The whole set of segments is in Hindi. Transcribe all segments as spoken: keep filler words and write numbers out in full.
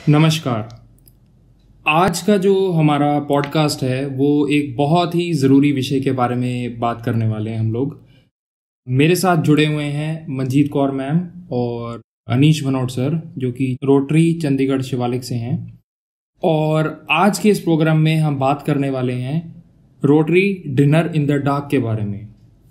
नमस्कार। आज का जो हमारा पॉडकास्ट है वो एक बहुत ही ज़रूरी विषय के बारे में बात करने वाले हैं हम लोग। मेरे साथ जुड़े हुए हैं मंजीत कौर मैम और अनीश भनोट सर, जो कि रोटरी चंडीगढ़ शिवालिक से हैं। और आज के इस प्रोग्राम में हम बात करने वाले हैं Rotary dinner in the dark के बारे में।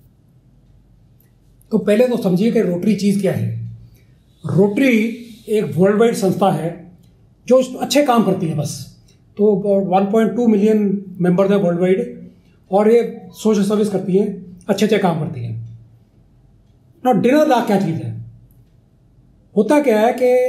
तो पहले तो समझिए कि रोटरी चीज़ क्या है। रोटरी एक वर्ल्ड वाइड संस्था है जो अच्छे काम करती है। बस तो one point two million members हैं वर्ल्ड वाइड, और ये सोशल सर्विस करती है, अच्छे अच्छे काम करती है ना। डिनर डार्क क्या चीज़ है? होता क्या है कि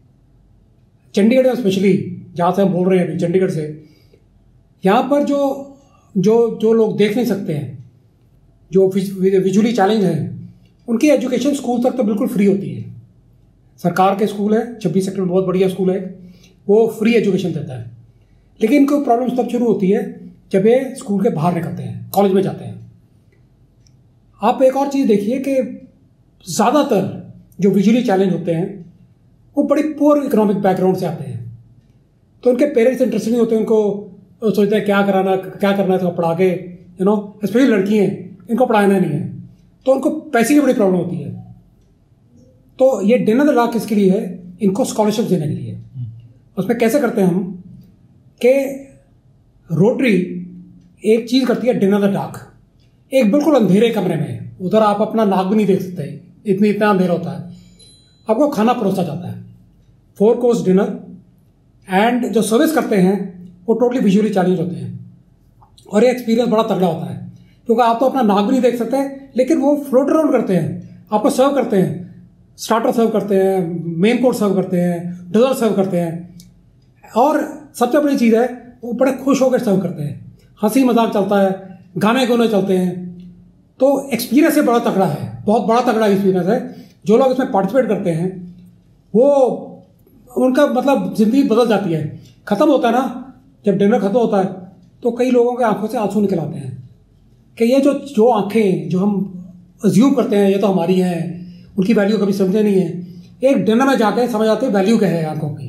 चंडीगढ़ में स्पेशली, जहाँ से हम बोल रहे हैं अभी चंडीगढ़ से, यहाँ पर जो जो जो लोग देख नहीं सकते हैं, जो विजुअली चैलेंज हैं, उनकी एजुकेशन स्कूल तक तो बिल्कुल फ्री होती है। सरकार के स्कूल है, छब्बीस सेक्टर में बहुत बढ़िया स्कूल है, वो फ्री एजुकेशन देता है। लेकिन इनको प्रॉब्लम्स तब शुरू होती है जब ये स्कूल के बाहर निकलते हैं, कॉलेज में जाते हैं। आप एक और चीज़ देखिए कि ज़्यादातर जो विजुअली चैलेंज होते हैं वो बड़ी पुअर इकोनॉमिक बैकग्राउंड से आते हैं। तो उनके पेरेंट्स इंटरेस्टेड नहीं होते, उनको सोचते हैं क्या कराना क्या करना है तो पढ़ा के, यू नो, स्पेशली लड़की हैं, इनको पढ़ाना नहीं है, तो उनको पैसे की बड़ी प्रॉब्लम होती है। तो ये डिनर द डार्क किसके लिए है? इनको स्कॉलरशिप देने के लिए। उसमें कैसे करते हैं हम कि रोटरी एक चीज़ करती है, डिनर द डार्क। एक बिल्कुल अंधेरे कमरे में, उधर आप अपना नाक भी नहीं देख सकते, इतनी इतना अंधेरा होता है, आपको खाना परोसा जाता है, फोर कोर्स डिनर। एंड जो सर्विस करते हैं वो टोटली विजुअली चैलेंज होते हैं, और ये एक्सपीरियंस बड़ा तगड़ा होता है, क्योंकि आप तो अपना नाक भी नहीं देख सकते, लेकिन वो फ्लोट अराउंड करते हैं, आपको सर्व करते हैं, स्टार्टर सर्व करते हैं, मेन कोर्स सर्व करते हैं, डिजर्ट सर्व करते हैं, और सबसे बड़ी चीज़ है वो बड़े खुश होकर सर्व करते हैं, हंसी मजाक चलता है, गाने गोने चलते हैं। तो एक्सपीरियंस ये बड़ा तगड़ा है, बहुत बड़ा तगड़ा एक्सपीरियंस है। जो लोग इसमें पार्टिसिपेट करते हैं वो, उनका मतलब ज़िंदगी बदल जाती है। ख़त्म होता है ना, जब डिनर ख़त्म होता है तो कई लोगों के आंखों से आंसू निकल आते हैं कि ये जो जो आंखें जो हम अज्यूम करते हैं ये तो हमारी हैं, उनकी वैल्यू कभी समझे नहीं है। एक डिनर में जाके समझ आते हैं वैल्यू क्या है आंखों की।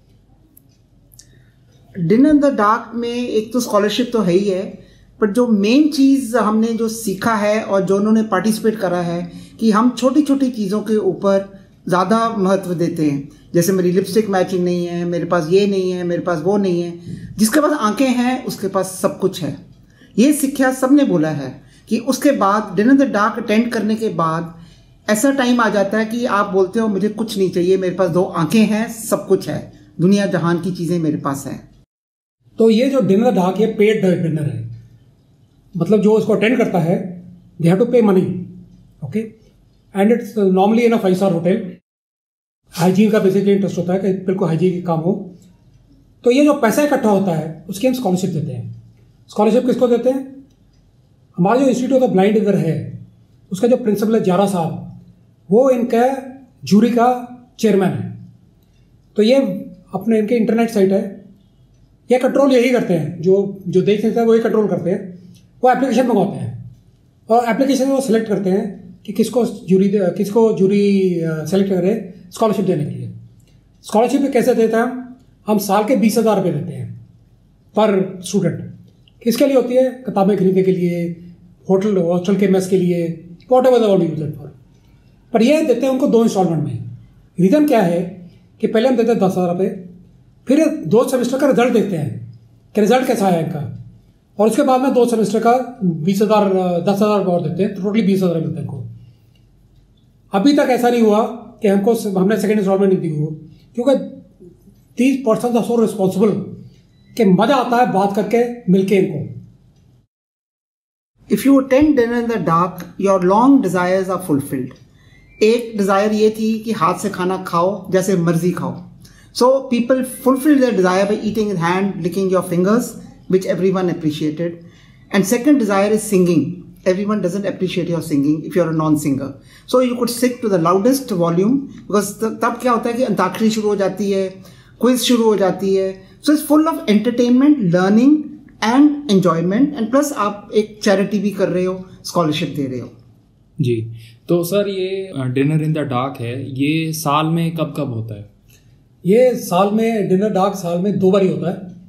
डिनर इन द डार्क में एक तो स्कॉलरशिप तो है ही है, पर जो मेन चीज़ हमने जो सीखा है और जो उन्होंने पार्टिसिपेट करा है कि हम छोटी छोटी चीज़ों के ऊपर ज़्यादा महत्व देते हैं। जैसे मेरी लिपस्टिक मैचिंग नहीं है, मेरे पास ये नहीं है, मेरे पास वो नहीं है। जिसके पास आंखें हैं उसके पास सब कुछ है। ये शिक्षा सबने बोला है कि उसके बाद dinner in the dark attend करने के बाद ऐसा टाइम आ जाता है कि आप बोलते हो मुझे कुछ नहीं चाहिए, मेरे पास दो आंखें हैं, सब कुछ है, दुनिया जहान की चीज़ें मेरे पास है। तो ये जो डिनर डार्क, ये पेड डिनर है, मतलब जो इसको अटेंड करता है they have to pay money, okay, and it's normally in a five star hotel. Hygiene का बेसिकली इंटरेस्ट होता है कि बिल्कुल हाइजीन काम हो। तो ये जो पैसा इकट्ठा होता है उसकी हम स्कॉलरशिप देते हैं। स्कॉलरशिप किसको देते हैं? हमारा जो इंस्टीट्यूट ऑफ ब्लाइंड इधर है उसका जो प्रिंसिपल है जारा साहब, वो इनका जूरी का चेयरमैन है। तो ये अपने इनके इंटरनेट साइट है, ये कंट्रोल यही करते हैं, जो जो देख सकते हैं वही कंट्रोल करते हैं। वो एप्लीकेशन मंगवाते हैं और एप्लीकेशन में वो सिलेक्ट करते हैं कि किसको जूरी किसको जूरी सेलेक्ट करे स्कॉलरशिप देने के लिए। स्कॉलरशिप कैसे देते हैं? हम साल के बीस हज़ार रुपये देते हैं पर स्टूडेंट। किसके लिए होती है? किताबें खरीदने के लिए, होटल हॉस्टल के मेस के लिए, whatever the use it for. पर ये देते हैं उनको दो इंस्टॉलमेंट में। रीज़न क्या है कि पहले हम देते हैं दस हज़ार रुपये, फिर दो सेमेस्टर का रिजल्ट देखते हैं कि रिजल्ट कैसा है इनका, और उसके बाद में दो सेमेस्टर का बीस हज़ार दस हज़ार और देते हैं, तो टोटली बीस हज़ार मिलते हैं इनको। अभी तक ऐसा नहीं हुआ कि हमको हमने सेकेंड इंस्टॉलमेंट नहीं दी हो, क्योंकि तीस परसेंट आर सो रिस्पॉन्सिबल कि मजा आता है बात करके मिलके इनको। If you attend dinner in the dark your long desires are fulfilled. एक डिजायर ये थी कि हाथ से खाना खाओ, जैसे मर्जी खाओ। So people fulfill their desire by eating with hand, licking your fingers, which everyone appreciated. And second desire is singing. Everyone doesn't appreciate your singing if you're a non-singer. So you could sing to the loudest volume, because तब क्या होता है कि अंताक्षरी शुरू हो जाती है, क्विज शुरू हो जाती है। So it's full of entertainment, learning and enjoyment, and plus आप एक charity भी कर रहे हो, scholarship दे रहे हो। जी, तो सर ये डिनर इन द डार्क है, ये साल में कब कब होता है? ये साल में डिनर डार्क साल में दो बार ही होता है.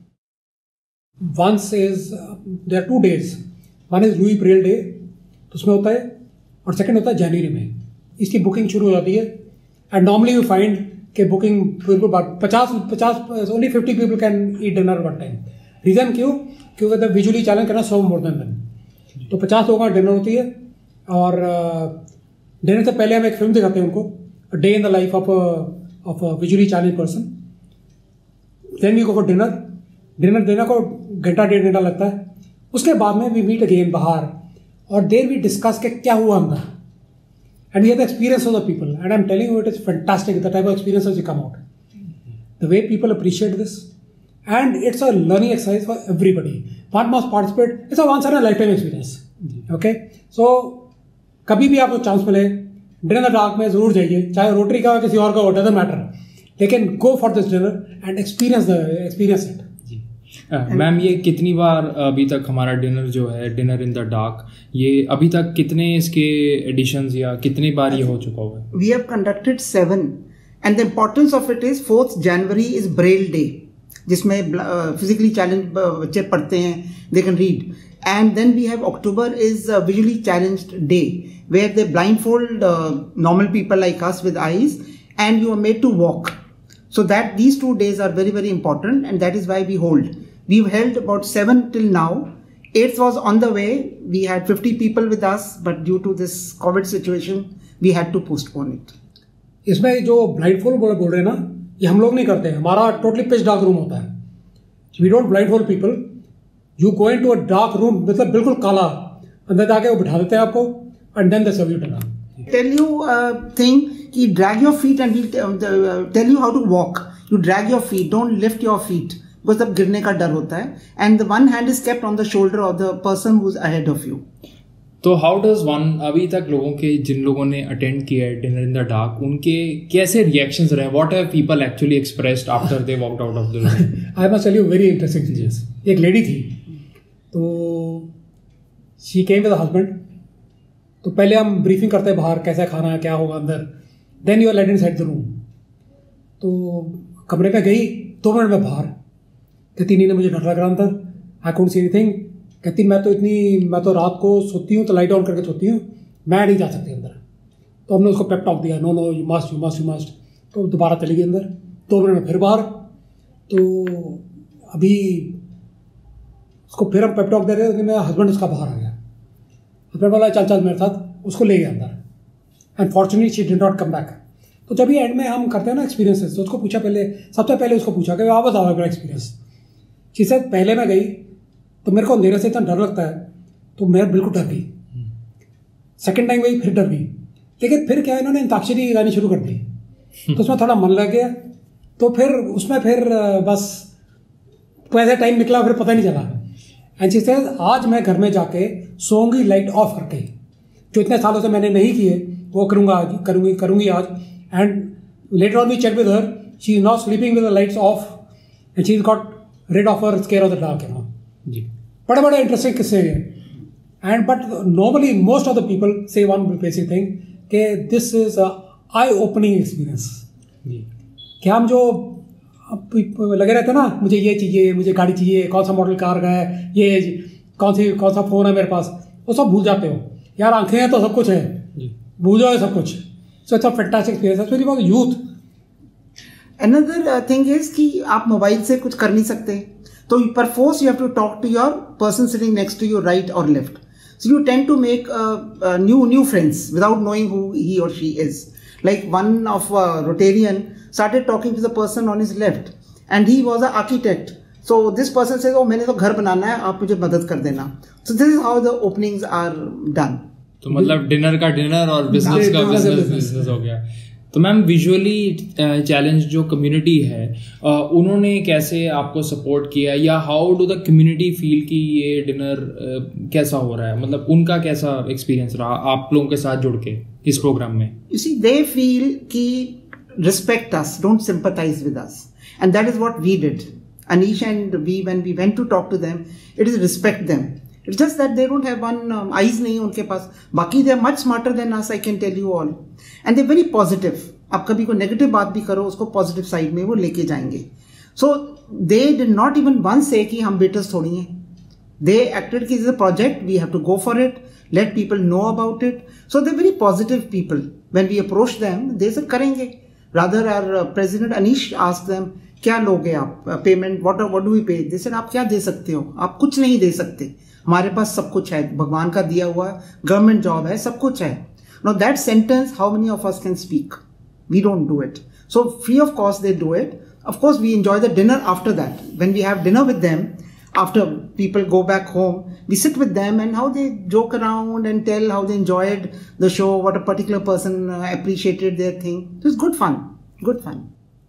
Once is there are two days. One is Louis Braille day, तो उसमें होता है, और सेकंड होता है जनवरी में. इसकी बुकिंग शुरू हो जाती है. एंड नॉर्मली यू फाइंड कि बुकिंग बिल्कुल पचास पचास only fifty people can eat dinner one time. Reason क्यों? क्योंकि द विजुअली चैलेंज करना सौ मोर देन देन. तो पचास लोगों का डिनर होती है. और डिनर से पहले हम एक फिल्म दिखाते हैं उनको, day in the life of of visually challenge person. Then we go for dinner. Dinner देने को घंटा डेढ़ घंटा लगता है. उसके बाद में वी मीट अगेन बाहर, और देर वी डिस्कस के क्या हुआ अंदर. And we have the experience of the people, and I'm telling you, it is fantastic, the type of experiences you come out. The way people appreciate this, and it's a learning exercise for everybody. One must participate. It's a once in a lifetime experience. Okay, so कभी भी आपको चांस मिले डिनर डार्क में जरूर जाइए, चाहे रोटरी का हो किसी और का हो, डजंट मैटर. लेकिन go for this dinner and experience the experience it. Ma'am, ये कितनी बार अभी तक हमारा डिनर जो है डिनर इन द डार्क, ये अभी तक कितने इसके एडिशंस या कितनी बार ये हो चुका हुआ है? We have conducted seven, and the importance of it is fourth January is Braille day, जिसमें फिजिकली चैलेंज बच्चे पढ़ते हैं, they can read. And then we have October is visually challenged day, where they blindfold normal people like us with eyes, and you are made to walk. So that these two days are very, very important, and that is why we hold. We've held about seven till now. Eighth was on the way. We had fifty people with us, but due to this COVID situation, we had to postpone it. इसमें जो blindfold बोल बोल रहे हैं ना, ये हम लोग नहीं करते हैं. हमारा totally pitch dark room होता है. We don't blindfold people. You go into a dark room, मतलब बिल्कुल काला, अंदर जाके वो बिठा देते हैं आपको, and then they serve you dinner. Tell you a thing कि drag your feet and we'll tell you how to walk. You drag your feet, don't lift your feet, because तब गिरने का डर होता है. And the one hand is kept on the shoulder of the person who's ahead of you. तो हाउ डज वन, अभी तक लोगों के जिन लोगों ने अटेंड किया है डिनर इन द डार्क, उनके कैसे रिएक्शंस रहे? What have people actually expressed after they walked out of the room? I must tell you very interesting चीजेस. एक लेडी थी, तो शी केम विद हस्बैंड. तो पहले हम ब्रीफिंग करते हैं बाहर, कैसा खाना है, क्या होगा अंदर. Then you are let inside the room. तो कमरे पे गई, दो मिनट में बाहर. कहती नहीं, मुझे डर लग रहा अंदर, आई कुडंट सी एनीथिंग. कहती मैं तो इतनी मैं तो रात को सोती हूँ तो लाइट ऑन करके सोती हूँ, मैं नहीं जा सकती अंदर. तो हमने उसको पेप टॉक दिया, no no you must you must you must. तो दोबारा चली गई अंदर, दो मिनट में फिर बाहर. तो अभी उसको फिर हम पेप टॉक दे रहे थे, मेरा हस्बैंड उसका बाहर आ गया. हस्बैंड बोला चल चल मेरे साथ, उसको ले गया अंदर. And fortunately she did not come back. तो जब ये एंड में हम करते हैं ना एक्सपीरियंसेस, तो उसको पूछा पहले, सबसे पहले उसको पूछा कि आप बताओ मेरा एक्सपीरियंस. शी सेड पहले मैं गई तो मेरे को अंधेरे से इतना डर लगता है, तो मैं बिल्कुल डर गई. सेकेंड टाइम गई, फिर डर गई. लेकिन फिर क्या, इन्होंने अंताक्षरी गानी शुरू कर दी, तो उसमें थोड़ा मन लग गया. तो फिर उसमें फिर बस कैसे टाइम निकला फिर पता नहीं चला. एंड शी सेड आज मैं घर में जाके सोऊंगी लाइट ऑफ करके, जो इतने सालों से मैंने नहीं किए वो करूँगा आज, करूँगी करूँगी आज. And later on we check with her, she is not sleeping with the lights off, and she is got rid of her scare of the dark. You know, जी बड़े बड़े इंटरेस्टिंग किस्से हैं. And but normally most of the people say one basic thing कि this is a eye opening experience. कि हम जो लगे रहते हैं ना, मुझे ये चाहिए, मुझे गाड़ी चाहिए, कौन सा मॉडल कार का है, ये कौन सी कौन सा फ़ोन है मेरे पास, वो सब भूल जाते हो. यार आंखें हैं तो सब कुछ है, भूल जाओ सब कुछ. So it's a fantastic experience, especially for youth. Another thing is कि आप मोबाइल से कुछ कर नहीं सकते, तो perforce you have to talk to your person sitting next to your right और left. So you tend to make new new friends without knowing who he और she is. Like one of uh, Rotarian started talking to the person on his left, and he was an architect. So this person says, "Oh, मैंने तो घर बनाना है, आप मुझे मदद कर देना." So this is how the openings are done. तो मतलब डिनर का डिनर और बिजनेस का बिजनेस बिजनेस हो गया. तो मैम, विजुअली चैलेंज जो कम्युनिटी है, uh, उन्होंने कैसे आपको सपोर्ट किया, या how do the community feel कि ये डिनर uh, कैसा हो रहा है? मतलब उनका कैसा एक्सपीरियंस रहा आप लोगों के साथ जुड़ के इस प्रोग्राम में? You see, they feel कि respect us, don't sympathize with us, and that is what we did. Anish and we, when we went to talk to them, it is respect them. It's just that they don't have one um, eyes नहीं उनके पास. बाकी they are much smarter than us, I can tell you all. And they're very positive. आप कभी कोई नेगेटिव बात भी करो उसको पॉजिटिव साइड में वो लेके जाएंगे. So they did not even one say कि हम बेटर्स थोड़ी हैं. दे एक्टेड कि is a project, we have to go for it, let people know about it. So they very positive people. When we approach them they say करेंगे. Rather our president Anish asked them क्या लोगे आप payment, what what do we pay. They said आप क्या दे सकते हो, आप कुछ नहीं दे सकते, हमारे पास सब कुछ है, भगवान का दिया हुआ गवर्नमेंट जॉब है, सब कुछ है. Now that sentence, how many of us can speak? We don't do it. So free of cost they do it. Of course we enjoy the dinner after that. When we have dinner with them, after people go back home, we sit with them and how they joke around and tell how they enjoyed the show, what a particular person uh, appreciated their thing. It was good fun. Good fun.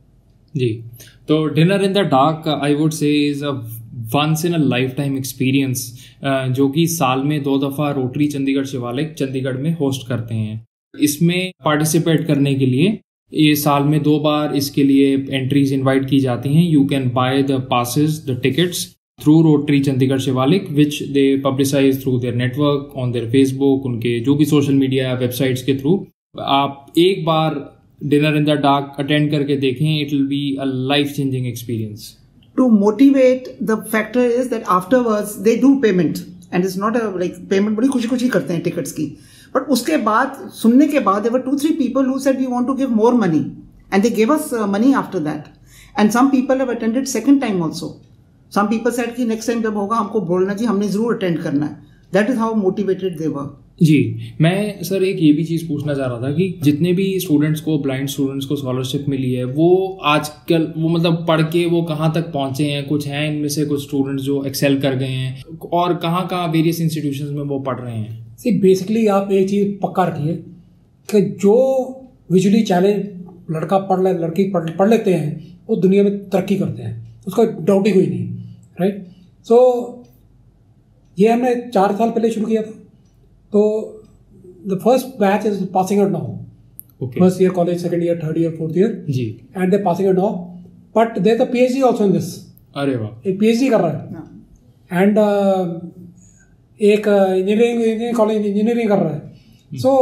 जी, तो dinner in the dark I would say is a once in a life time experience जो कि साल में दो दफ़ा रोटरी चंडीगढ़ शिवालिक चंडीगढ़ में होस्ट करते हैं. इसमें पार्टिसिपेट करने के लिए ये साल में दो बार इसके लिए एंट्रीज इनवाइट की जाती हैं. You can buy the passes, the tickets through Rotary Chandigarh Shivalik which they publicise through their network, on their Facebook, उनके जो भी सोशल मीडिया वेबसाइट्स के थ्रू. आप एक बार dinner in the dark attend करके देखें, it will be a life changing experience. To motivate, the factor is that afterwards they do payment and it's not a like payment बड़ी खुशी खुशी करते हैं टिकट्स की. बट उसके बाद सुनने के बाद there were two three people who said we want to give more money and they gave us uh, money after that. And some people have attended second time also. Some people said कि next time जब होगा हमको बोलना जी, हमने जरूर अटेंड करना है. That is how motivated they were. जी, मैं सर एक ये भी चीज़ पूछना चाह रहा था कि जितने भी स्टूडेंट्स को, ब्लाइंड स्टूडेंट्स को स्कॉलरशिप मिली है, वो आजकल वो मतलब पढ़ के वो कहाँ तक पहुँचे हैं. कुछ हैं इनमें से कुछ स्टूडेंट्स जो एक्सेल कर गए हैं और कहाँ कहाँ वेरियस इंस्टीट्यूशंस में वो पढ़ रहे हैं. सी बेसिकली आप एक चीज़ पक्का रखिए कि जो विजुअली चैलेंज लड़का पढ़ ले लड़की पढ़ पढ़ लेते हैं वो दुनिया में तरक्की करते हैं, उसका डाउट ही कोई नहीं. राइट. सो ये हमने चार साल पहले शुरू किया था. तो the first batch is passing out now. First year college, second year, third year, fourth year जी, and they passing out now. But they the PhD also in this. अरे वाह. एक पीएचडी कर रहा है एंड uh, एक इंजीनियरिंग इंजीनियरिंग कॉलेज इंजीनियरिंग कर रहा है. So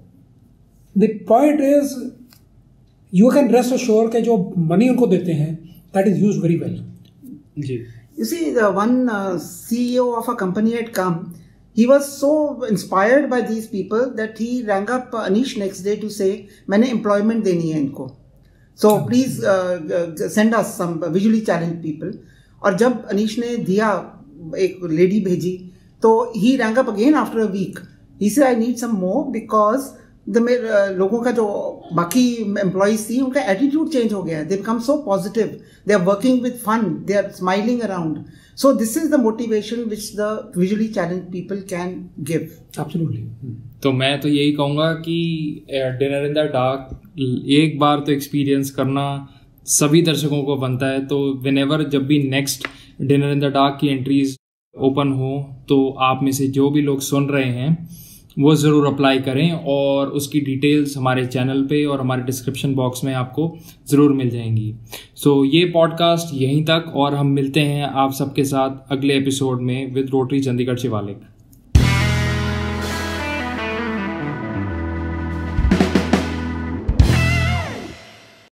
the point is you can rest assure के जो मनी उनको देते हैं that is used very well. Ji. You see, the one uh, C E O of a company had come. He was so inspired by these people that he rang up Anish next day to say, मैंने employment देनी है इनको. So please uh, uh, send us some visually challenged people. और जब अनीश ने दिया, एक लेडी भेजी, तो he rang up again after a week. He said, I need some more because the uh, लोगों का जो बाकी एम्प्लॉइज थी उनका एटीट्यूड चेंज हो गया. They become so positive, they are working with fun, they are smiling around. So this is the motivation which the visually challenged people can give. Absolutely. तो मैं तो यही कहूँगा कि डिनर इन द डार्क एक बार तो एक्सपीरियंस करना सभी दर्शकों को बनता है. तो व्हेनेवर जब भी next dinner in the dark की एंट्रीज ओपन हो तो आप में से जो भी लोग सुन रहे हैं वो ज़रूर अप्लाई करें और उसकी डिटेल्स हमारे चैनल पे और हमारे डिस्क्रिप्शन बॉक्स में आपको ज़रूर मिल जाएंगी. सो so, ये पॉडकास्ट यहीं तक और हम मिलते हैं आप सबके साथ अगले एपिसोड में विद रोटरी चंडीगढ़ शिवालिक.